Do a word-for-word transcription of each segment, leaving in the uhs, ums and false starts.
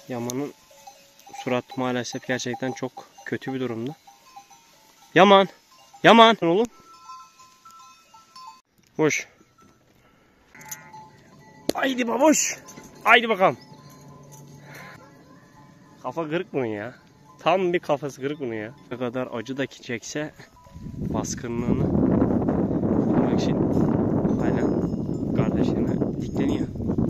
Yaman'ın surat maalesef gerçekten çok kötü bir durumda. Yaman! Yaman! Oğlum. Hoş. Haydi baboş. Haydi bakalım. Kafa kırık bunun ya. Tam bir kafası kırık bunun ya. Ne kadar acı da çekse baskınlığını korumak için hala kardeşine dikleniyor.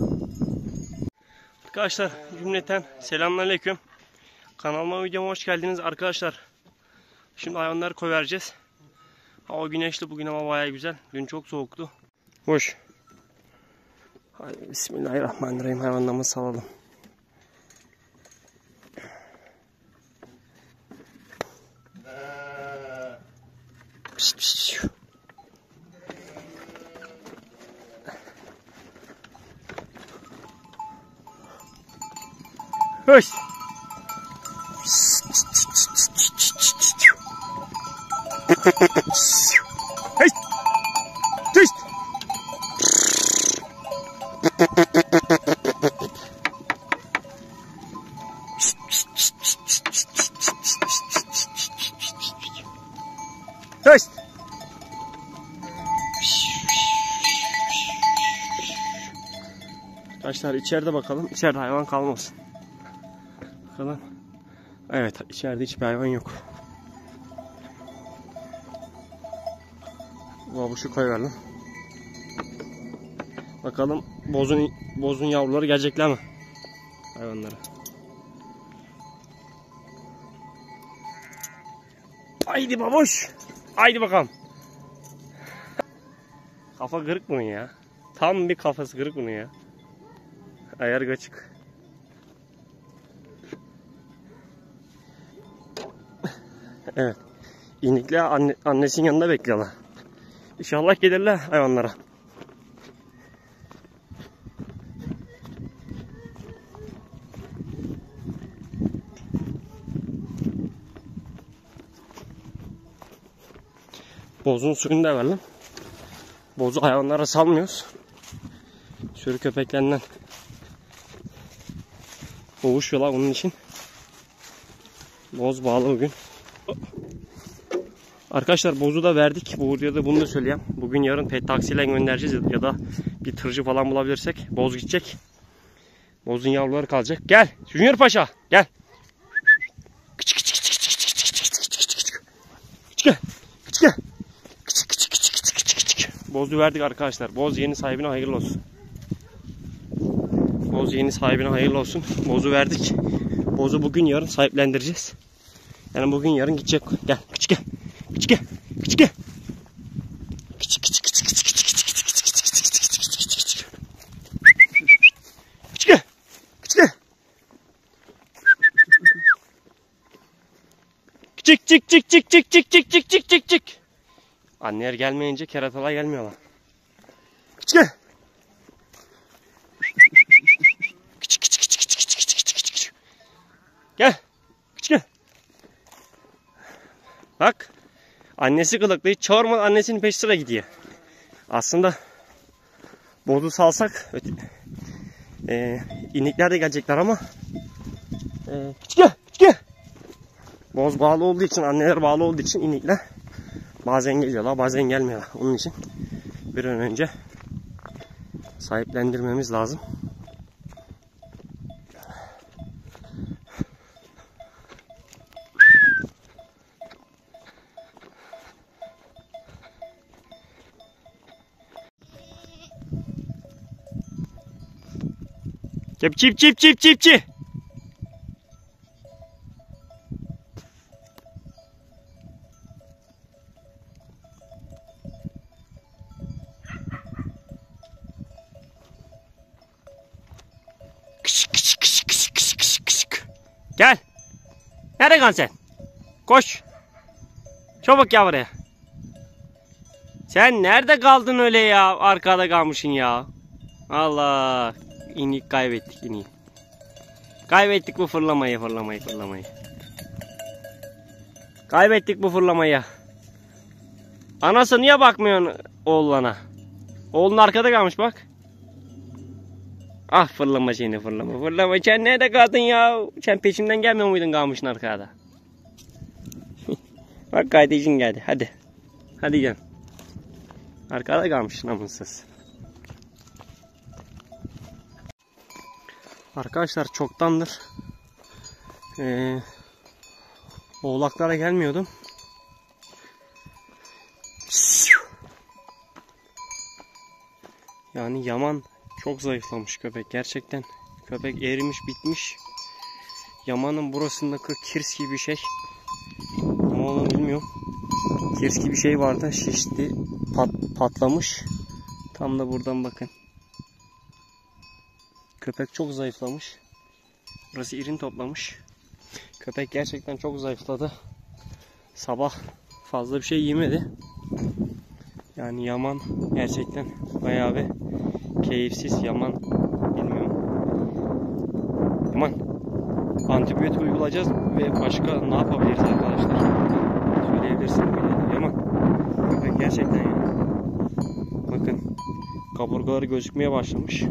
Arkadaşlar cümleten selamünaleyküm. Kanalıma, videoma hoş geldiniz arkadaşlar. Şimdi hayvanları koyvereceğiz. Hava güneşli, bugün hava bayağı güzel. Dün çok soğuktu. Hoş. Hadi bismillahirrahmanirrahim, hayvanlarımızı salalım. Pişt pişt. Hoş. Hey. Tüst. Tüst. Arkadaşlar içeride bakalım. İçeride hayvan kalmasın. Bakalım. Evet, içeride hiçbir hayvan yok. Babuşu koyalım. Bakalım bozun bozun yavruları gelecekler mi? Hayvanlara. Haydi baboş. Haydi bakalım. Kafa kırık bunun ya. Tam bir kafası kırık bunun ya. Ayar kaçık. Evet. İnikler anne, annesinin yanında bekliyorlar. İnşallah gelirler hayvanlara. Bozun suyunu da verelim. Bozu hayvanlara salmıyoruz. Sürü köpeklerinden boğuşuyorlar, onun için. Boz bağlı bugün. Arkadaşlar bozu da verdik. Bu videoda bunu da söyleyeyim. Bugün yarın pet taksiyle göndereceğiz ya da bir tırcı falan bulabilirsek boz gidecek. Bozun yavruları kalacak. Gel Junior Paşa gel. Küçük küçük küçük küçük küçük küçük küçük küçük küçük küçük küçük. Bozu verdik arkadaşlar. Boz yeni sahibine hayırlı olsun. Boz yeni sahibine hayırlı olsun. Bozu verdik. Bozu bugün yarın sahiplendireceğiz. Yani bugün yarın gidecek. Gel küçük gel. Küçük gel. Küçük gel. Küçük küçük küçük küçük küçük küçük küçük küçük küçük küçük küçük küçük. Küçük gel. Küçük gel. Küçük çık çık çık çık çık çık çık çık çık çık. Anneler gelmeyince keratalar gelmiyorlar. Küçük gel. Küçük küçük küçük küçük küçük küçük küçük. Gel. Küçük gel. Bak. Annesi kılıklı. Hiç çağırmadan annesinin peş sıra gidiyor. Aslında bozu salsak e, inikler de gelecekler ama e, küçük gel, küçük gel. Boz bağlı olduğu için, anneler bağlı olduğu için inikler bazen geliyorlar, bazen gelmiyorlar. Onun için bir an önce sahiplendirmemiz lazım. Çip çip çip çip çip çip. Kışık kışık kışık kışık kışık kışık kışık. Gel. Nereye kaldın sen? Koş. Çabuk ya buraya. Sen nerede kaldın öyle ya? Arkada kalmışsın ya. Allah. İnik kaybettik iniği. Kaybettik bu fırlamayı fırlamayı fırlamayı. Kaybettik bu fırlamayı. Anası niye bakmıyorsun oğlana? Oğlun arkada kalmış bak. Ah fırlama seni fırlama. Fırlama sen nerede kaldın ya? Sen peşimden gelmiyor muydun kalmışsın arkada? Bak kardeşin geldi. Hadi. Hadi gel. Arkada kalmışsın amınsız. Arkadaşlar çoktandır ee, oğlaklara gelmiyordum. Yani Yaman çok zayıflamış köpek. Gerçekten köpek erimiş bitmiş. Yaman'ın burasındaki kirs gibi bir şey. Ne olduğunu bilmiyorum. Kirs gibi bir şey vardı. Şişti. Pat, patlamış. Tam da buradan bakın. Köpek çok zayıflamış. Burası irin toplamış. Köpek gerçekten çok zayıfladı. Sabah fazla bir şey yemedi. Yani Yaman gerçekten bayağı bir keyifsiz. Yaman bilmiyorum. Yaman antibiyotik uygulayacağız ve başka ne yapabiliriz arkadaşlar? Söyleyebilirsin. Yaman köpek gerçekten ya. Bakın kaburgaları gözükmeye başlamış.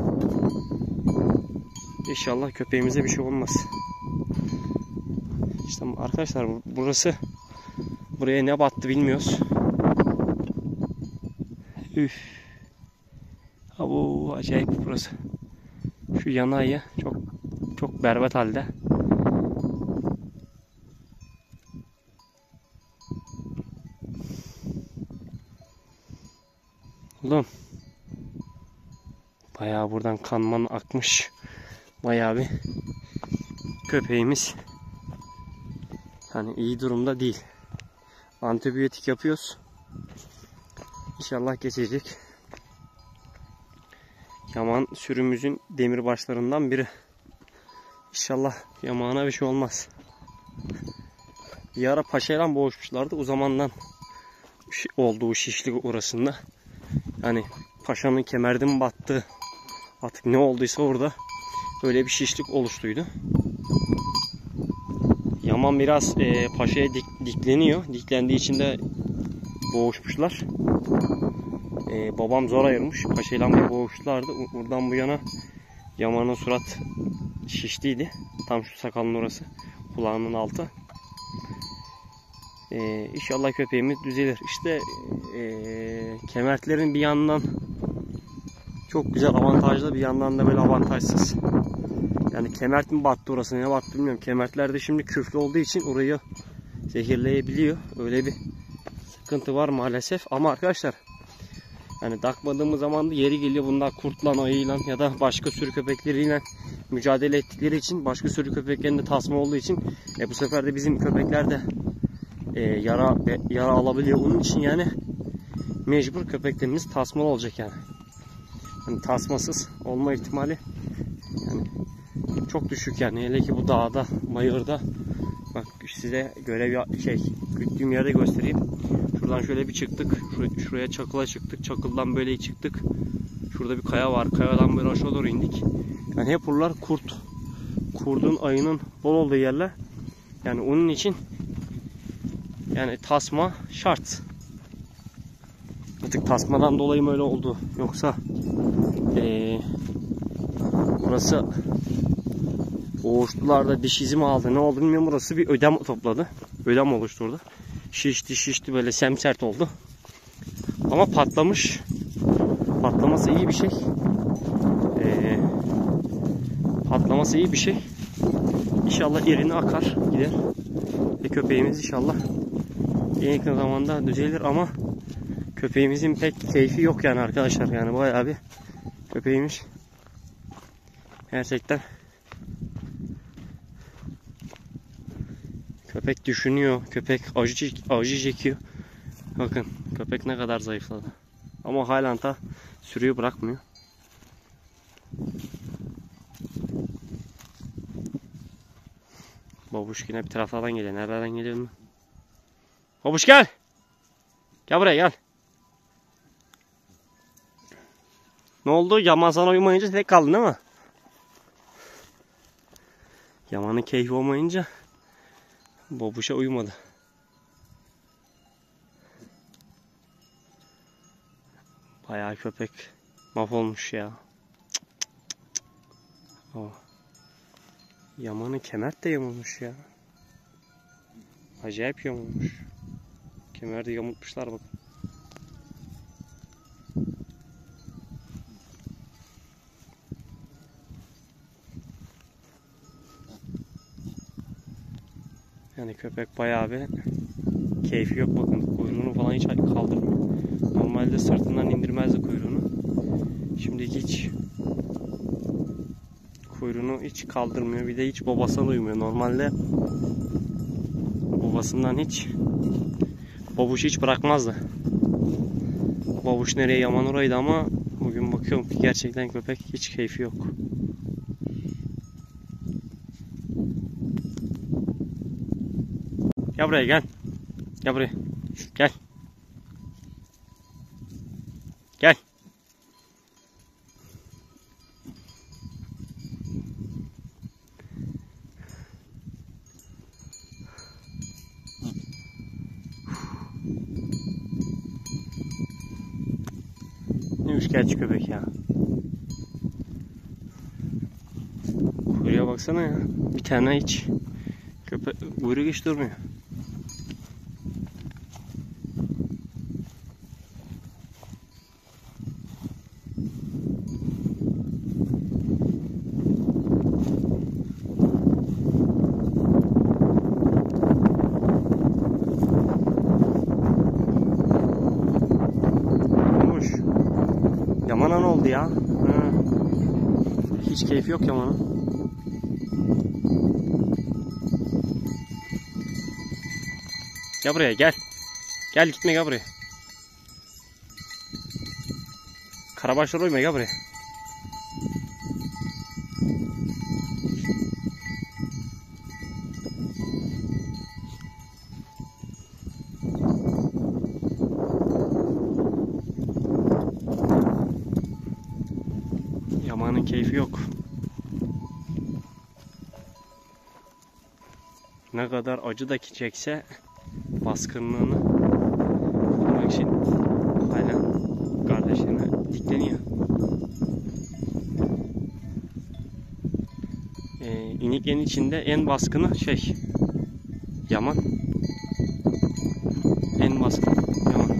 İnşallah köpeğimize bir şey olmaz. İşte arkadaşlar burası, buraya ne battı bilmiyoruz. Üf. Ha bu acayip burası. Şu yanayı çok çok berbat halde. Oğlum. Bayağı buradan kanman akmış. Bayağı bir köpeğimiz hani iyi durumda değil. Antibiyotik yapıyoruz. İnşallah geçecek. Yaman sürümüzün demirbaşlarından biri. İnşallah Yaman'a bir şey olmaz. Bir ara paşayla boğuşmuşlardı. O zamandan olduğu şişlik orasında. Yani paşanın kemerden battı. Artık ne olduysa orada öyle bir şişlik oluştuydu. Yaman biraz e, paşaya dik, dikleniyor. Diklendiği için de boğuşmuşlar. E, babam zor ayırmış. Paşayla bir boğuştulardı. Buradan bu yana Yaman'ın surat şiştiydi. Tam şu sakalın orası. Kulağının altı. E, İnşallah köpeğimiz düzelir. İşte e, kemertlerin bir yandan çok güzel avantajlı, bir yandan da böyle avantajsız. Yani kemert mi battı orası, ne battı bilmiyorum. Kemertler de şimdi küflü olduğu için orayı zehirleyebiliyor. Öyle bir sıkıntı var maalesef. Ama arkadaşlar yani takmadığımız zaman da yeri geliyor bunlar kurtla, ayıyla ya da başka sürü köpekleriyle mücadele ettikleri için, başka sürü köpeklerinde tasma olduğu için e, bu sefer de bizim köpekler de e, yara e, yara alabiliyor. Onun için yani mecbur köpeklerimiz tasmalı olacak yani. Yani tasmasız olma ihtimali yani çok düşük yani. Hele ki bu dağda, bayırda. Bak size görev şey güttüğüm yerde göstereyim. Şuradan şöyle bir çıktık. Şuraya, şuraya çakıla çıktık. Çakıldan böyle çıktık. Şurada bir kaya var. Kayadan böyle aşağı doğru indik. Yani hep buralar kurt. Kurdun, ayının bol olduğu yerler. Yani onun için yani tasma şart. Artık tasmadan dolayı mı öyle oldu? Yoksa ee, burası boğuştular da diş izi mi aldı? Ne oldu bilmiyorum. Burası bir ödem topladı. Ödem oluştu orada. Şişti şişti böyle semsert oldu. Ama patlamış. Patlaması iyi bir şey. Ee, patlaması iyi bir şey. İnşallah irini akar gider. Ve köpeğimiz inşallah en yakın zamanda düzelir ama köpeğimizin pek keyfi yok yani arkadaşlar. Yani bayağı bir köpeğimiz gerçekten köpek düşünüyor. Köpek acı, acı çekiyor. Bakın köpek ne kadar zayıfladı. Ama halen ta sürüyü bırakmıyor. Babuş yine bir taraflardan geliyor. Nereden geliyor mu? Babuş gel. Gel buraya gel. Ne oldu? Yaman sana uyumayınca tek kaldın değil mi? Yaman'ın keyfi olmayınca Babuş'a uyumadı. Bayağı köpek mahvolmuş ya. Oh. Yaman'ın kemer de yamulmuş ya. Acayip yamulmuş. Kemer de yamultmuşlar bakın. Yani köpek bayağı bir keyfi yok bakın. Kuyruğunu falan hiç kaldırmıyor. Normalde sırtından indirmezdi kuyruğunu. Şimdi hiç kuyruğunu hiç kaldırmıyor. Bir de hiç babasına uymuyor. Normalde babasından hiç babuş hiç bırakmazdı. Babuş nereye Yaman oraydı ama bugün bakıyorum ki gerçekten köpek hiç keyfi yok. Gel buraya gel. Gel buraya. Gel. Gel. Ne üçkağıtçı köpek ya. Kuyruğa baksana ya. Bir tane hiç köpek kuyruğu hiç durmuyor. Yaman'a ne oldu ya? Ha. Hiç keyfi yok Yaman'ın. Gel buraya gel. Gel gitme gel buraya. Karabaşlar uyma gel buraya. Yaman'ın keyfi yok. Ne kadar acı da çekse baskınlığını korumak için hala kardeşlerine dikleniyor. Ee, iniklerin içinde en baskını şey Yaman. En baskın Yaman.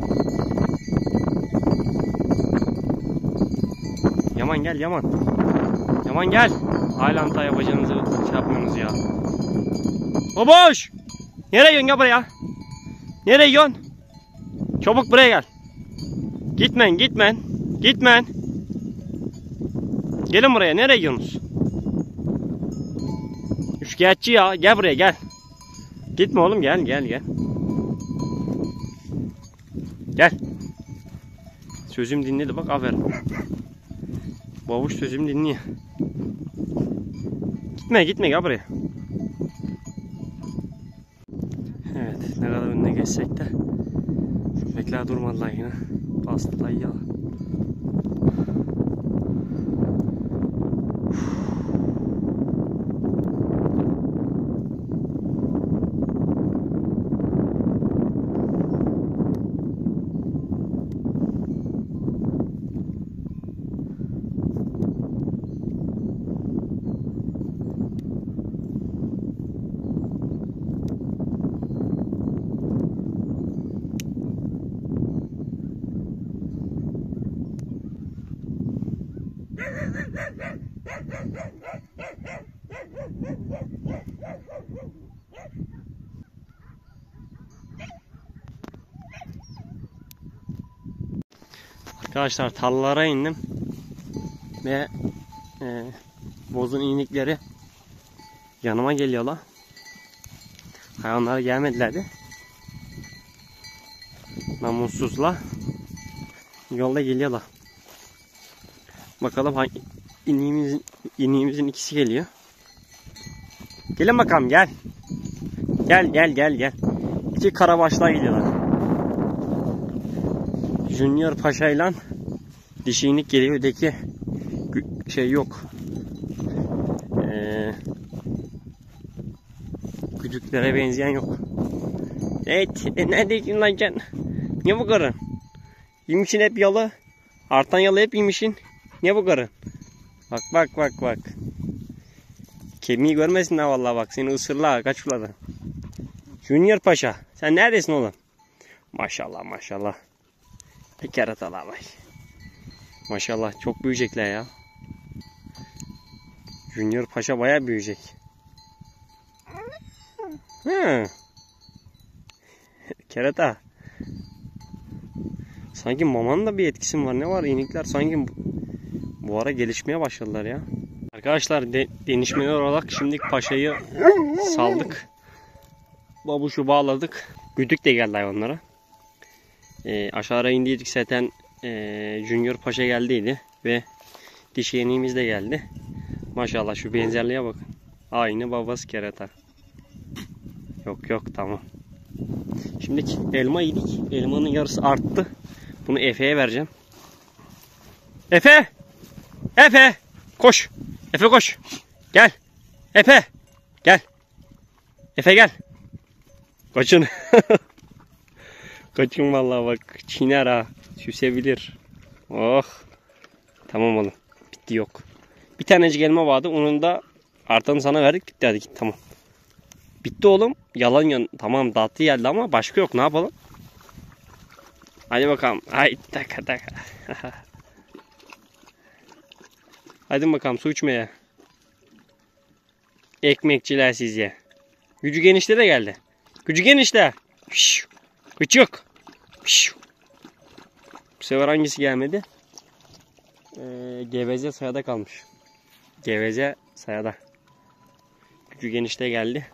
Yaman gel Yaman. Yaman gel. Hala anta yapacağınızı şey yapmıyorsunuz ya. Baboş! Nereye gidiyorsun gel buraya? Nereye gidiyorsun? Çabuk buraya gel. Gitmen gitmen. Gitmen. Gelin buraya nereye gidiyorsunuz? Üçkağıtçı ya gel buraya gel. Gitme oğlum gel gel gel. Gel. Sözüm dinledi bak aferin. Babuş sözüm dinliyor. Gitme gitme gel buraya. Evet ne kadar önüne geçsek de köpekler durmadılar yine. Bastılar ya. Arkadaşlar tarlalara indim ve e, bozun inikleri yanıma geliyorlar. Hayvanlar gelmedilerdi. Namussuzla yolda geliyorlar. Bakalım hangi iniğimizin, iniğimizin ikisi geliyor. Gelin bakalım gel. Gel gel gel gel. İki karabaşlar geliyorlar. Junior Paşa ile dişi inik geliyor. Öteki şey yok. Ee, güdüklere benzeyen yok. Evet. E, neredeydin lan sen? Ne bu karın? Yemişin hep yalı. Artan yalı hep yemişin. Ne bu karın? Bak bak bak bak. Kemiği görmesin ha vallahi bak. Seni ısırla kaç uladan. Junior Paşa. Sen neredesin oğlum? Maşallah maşallah. Bir keratalar var. Maşallah çok büyüyecekler ya. Junior Paşa bayağı büyüyecek. Hı. Kerata. Sanki mamanın da bir etkisi mi var? Ne var? İnekler sanki bu ara gelişmeye başladılar ya. Arkadaşlar de, denişmeler olarak şimdi paşayı saldık. Babuşu bağladık. Güdük de geldi hayvanlara. E, aşağıya indiydik zaten e, Junior Paşa geldiydi. Ve dişi yeniğimiz de geldi. Maşallah şu benzerliğe bakın. Aynı babası kerata. Yok yok tamam. Şimdi elma yedik. Elmanın yarısı arttı. Bunu Efe'ye vereceğim. Efe! Efe! Koş! Efe koş! Gel! Efe! Gel! Efe gel! Kaçın! Kaçın vallahi bak. Çiğner ha. Süsebilir. Oh! Tamam oğlum. Bitti yok. Bir tanecik elma vardı. Onun da artanı sana verdik. Bitti hadi git tamam. Bitti oğlum. Yalan yan. Tamam tatlı geldi ama başka yok. Ne yapalım? Hadi bakalım. Ay taka taka. Hadi bakalım su içmeye. Ekmekçiler sizce. Gücü genişte de geldi. Gücü genişte. Küçük. Bu sefer hangisi gelmedi? Ee, geveze sayada kalmış. Geveze sayada. Gücü genişte geldi.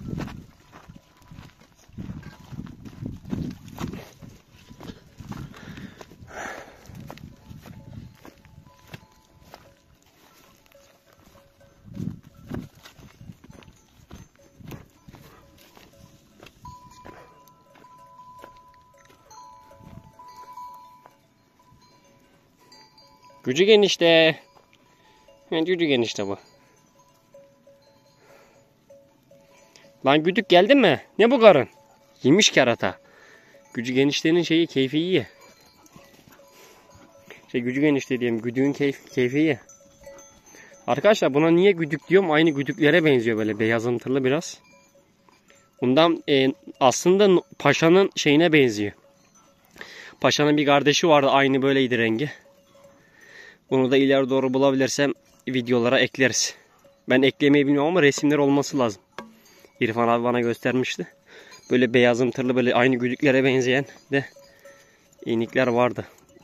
Gücü genişte. Gücü genişte bu. Lan güdük geldi mi? Ne bu karın? Yemiş kerata. Gücü geniştenin şeyi keyfi iyi. Şey gücü genişte diyeyim. Güdüğün keyfi, keyfi iyi. Arkadaşlar buna niye güdük diyorum? Aynı güdüklere benziyor böyle beyazımtırlı biraz. Bundan e, aslında paşanın şeyine benziyor. Paşanın bir kardeşi vardı aynı böyleydi rengi. Bunu da ileri doğru bulabilirsem videolara ekleriz. Ben eklemeyi bilmiyorum ama resimler olması lazım. İrfan abi bana göstermişti. Böyle beyazımtırlı böyle aynı güdüklere benzeyen de inikler vardı.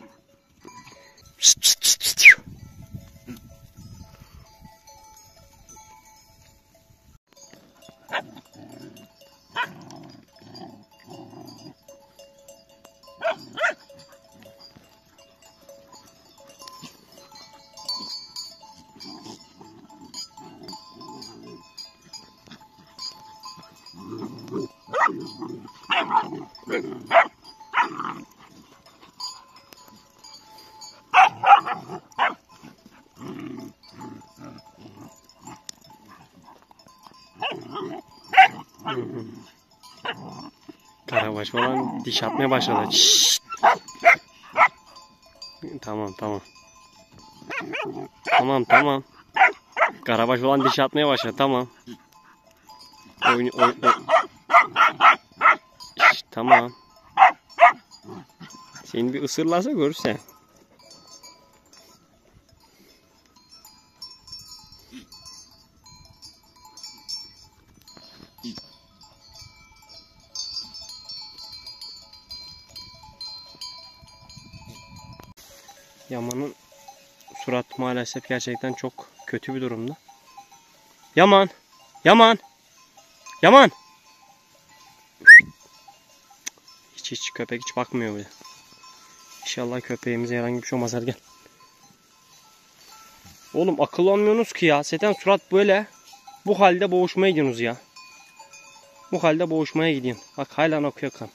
Karabaş falan diş atmaya başladı. Şşt. Tamam tamam. Tamam tamam. Karabaş falan diş atmaya başladı tamam. Oyun, oyun, oyun. Şşt, tamam. Seni bir ısırlarsa görürsen. Yaman'ın surat maalesef gerçekten çok kötü bir durumda. Yaman! Yaman! Yaman! Hiç hiç köpek hiç bakmıyor bile. İnşallah köpeğimize herhangi bir şey olmaz. Hadi gel. Oğlum akıllanmıyorsunuz ki ya. Zaten surat böyle. Bu halde boğuşmaya gidiyorsunuz ya. Bu halde boğuşmaya gidiyorsun. Bak hala akıyor kan.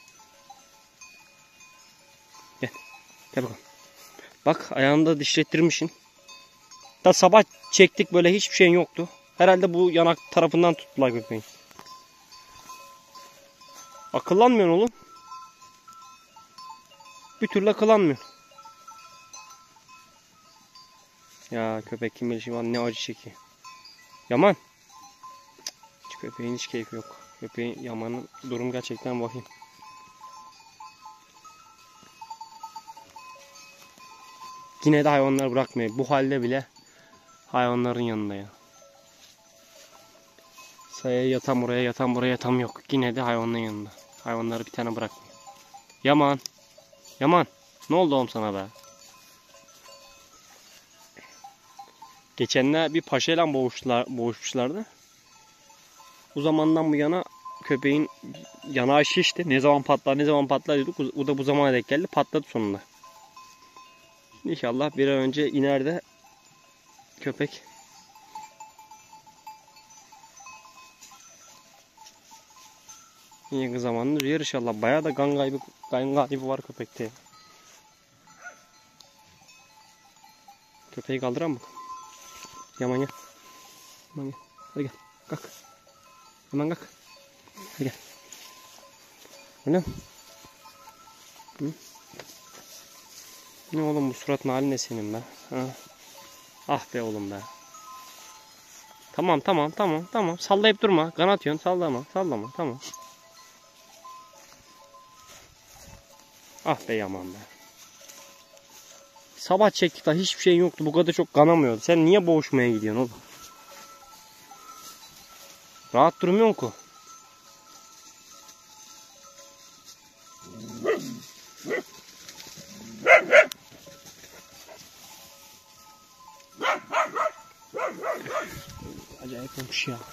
Gel. Gel bakalım. Bak ayağında dişlettirmişsin. Da sabah çektik böyle hiçbir şeyin yoktu. Herhalde bu yanak tarafından tuttular köpeğin. Akıllanmıyorsun oğlum. Bir türlü akıllanmıyor. Ya köpek kim bilir şimdi ne acı çekiyor. Yaman. Hiç köpeğin hiç keyfi yok. Köpeğin Yaman'ın durum gerçekten vahim. Yine de hayvanlar bırakmıyor. Bu halde bile hayvanların yanında ya. Sayaya yatan buraya yatan buraya yatan yok. Yine de hayvanların yanında. Hayvanları bir tane bırakmıyor. Yaman. Yaman. Ne oldu oğlum sana be? Geçenler bir paşayla boğuştular, boğuşmuşlardı. O zamandan bu yana köpeğin yanağı şişti. Ne zaman patlar ne zaman patlar diyorduk. O da bu zamana denk geldi. Patladı sonunda. İnşallah bir an önce iner de köpek yakın zamanında duyar inşallah. Bayağı da kan kaybı, kan kaybı var köpekte. Köpeği kaldıran bakalım. Yaman gel. Yaman gel. Hadi gel. Kalk. Yaman kalk. Hadi gel. Öyle. Hı? Ne oğlum bu suratın hali ne senin be? Ha? Ah be oğlum be. Tamam tamam tamam tamam. Sallayıp durma. Kan atıyorsun. Sallama. Sallama. Tamam. Ah be Yaman be. Sabah çektik daha hiçbir şey yoktu. Bu kadar çok kanamıyordu. Sen niye boğuşmaya gidiyorsun oğlum? Rahat durmuyorsun ki. Acayip olmuş ya.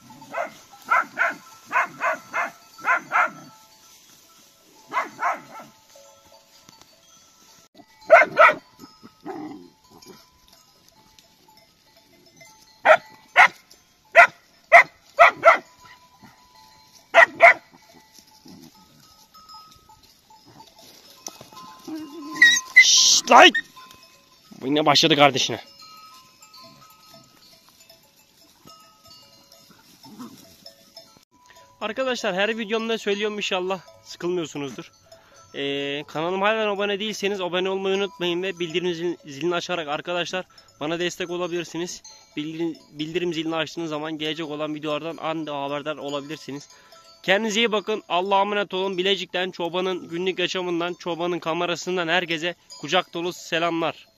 Şşt lan! Bu yine başladı kardeşine. Arkadaşlar her videomda söylüyorum inşallah sıkılmıyorsunuzdur. Ee, kanalıma hala abone değilseniz abone olmayı unutmayın ve bildirim zilini, zilini açarak arkadaşlar bana destek olabilirsiniz. Bildirim, bildirim zilini açtığınız zaman gelecek olan videolardan anında haberdar olabilirsiniz. Kendinize iyi bakın. Allah'a emanet olun. Bilecik'ten, çobanın günlük yaşamından, çobanın kamerasından herkese kucak dolu selamlar.